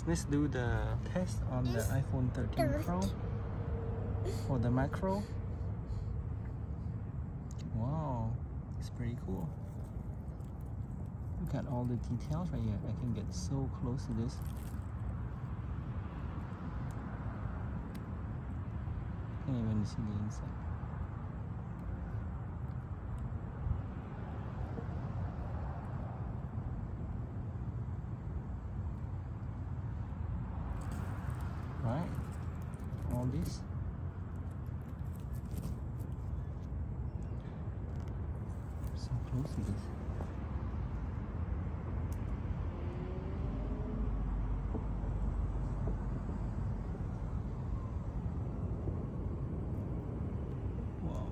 Let's do the test on the iPhone 13 Pro for the macro. Wow, it's pretty cool. Look at all the details right here. I can get so close to this. Can't even see the inside. Right, all this. So close to this. Wow.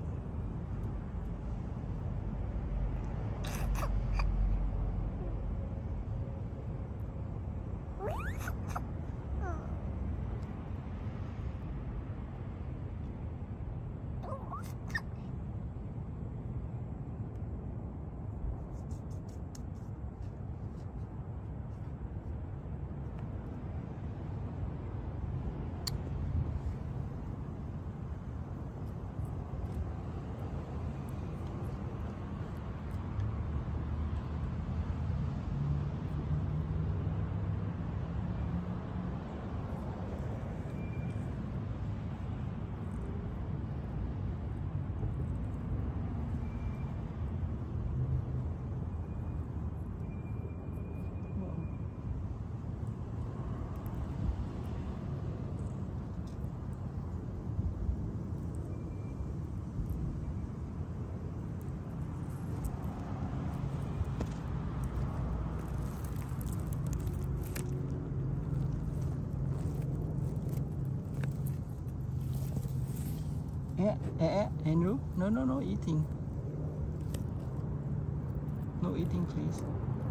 Andrew, no eating. No eating, please.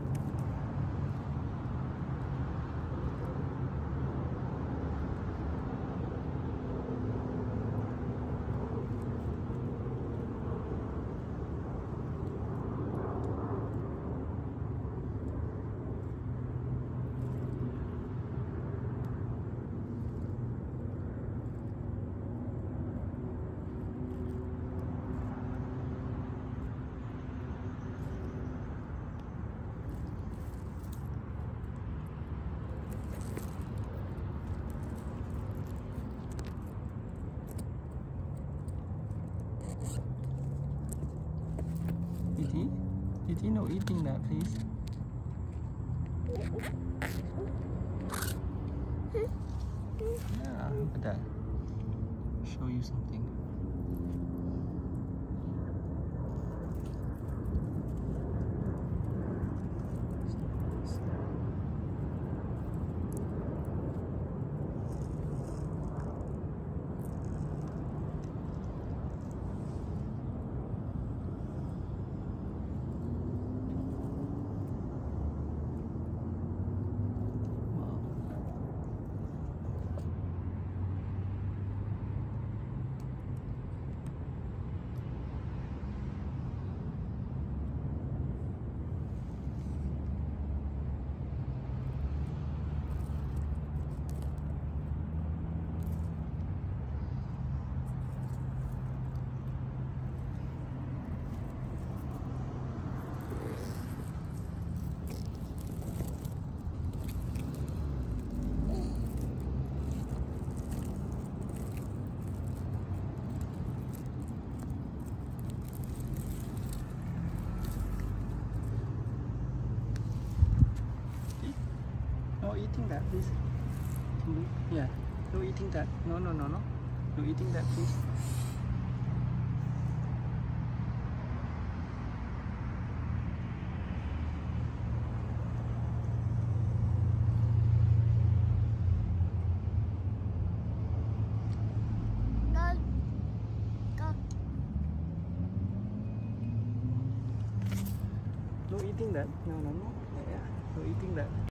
Did you no eating that, please? Yeah, look at that. Show you something. No eating that, please. Yeah, no eating that. No. No eating that, please. No eating that. No. Yeah, no eating that.